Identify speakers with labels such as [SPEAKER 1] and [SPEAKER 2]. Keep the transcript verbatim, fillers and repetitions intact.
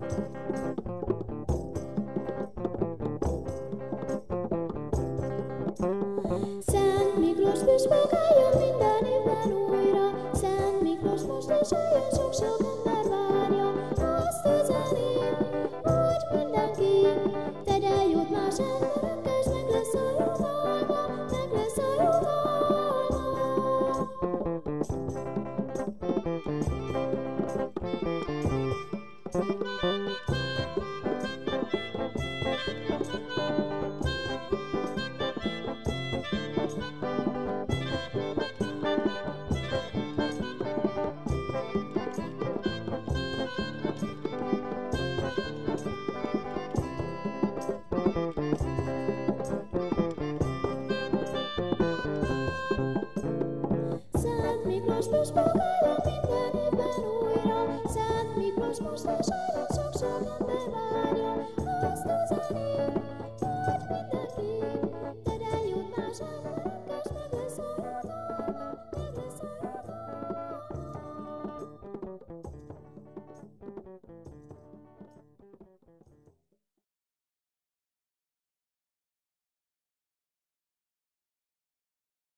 [SPEAKER 1] Szent Miklós püspök eljön minden évben újra, Szent Miklós most is eljön, sok-sok ember várja. Azt üzenik, hogy mindenki tegye jót más emberekkel, s meg lesz a jutalma, meg lesz a jutalma. Szent Miklós püspök eljön minden évben újra, Szent Miklós most is eljön, sok-sok ember várja. Azt üzenik,